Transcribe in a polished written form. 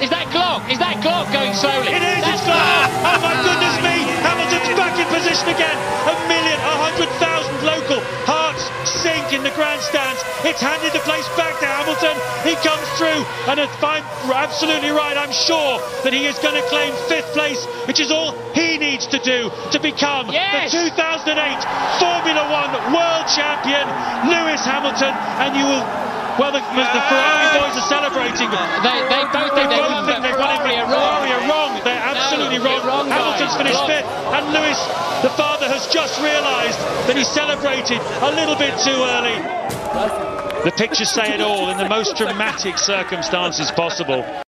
Is that Glock? Is that Glock going slowly? It is, it's Glock! Oh my goodness me! Hamilton's back in position again! 100,000 local hearts sink in the grandstands. It's handed the place back to Hamilton. He comes through, and if I'm absolutely right, I'm sure that he is going to claim 5th place, which is all he needs to do to become the 2008 Formula One World Champion, Lewis Hamilton. And you will, well, the Ferrari boys are celebrating. They both think they've won Ferrari are wrong. They're absolutely wrong. Hamilton's finished 5th, and Lewis, the father, has just realised that he celebrated a little bit too early. The pictures say it all in the most dramatic circumstances possible.